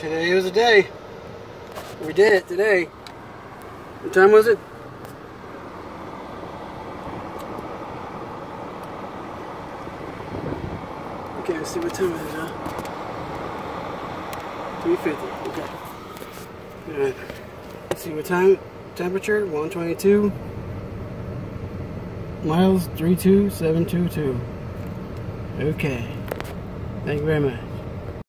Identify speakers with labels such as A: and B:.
A: Today was a day. We did it today. What time was it? Okay, let's see what time it is, huh? 3:50. Okay. Alright. Let's see what time. Temperature 122. Miles 32722. Okay. Thank you very much.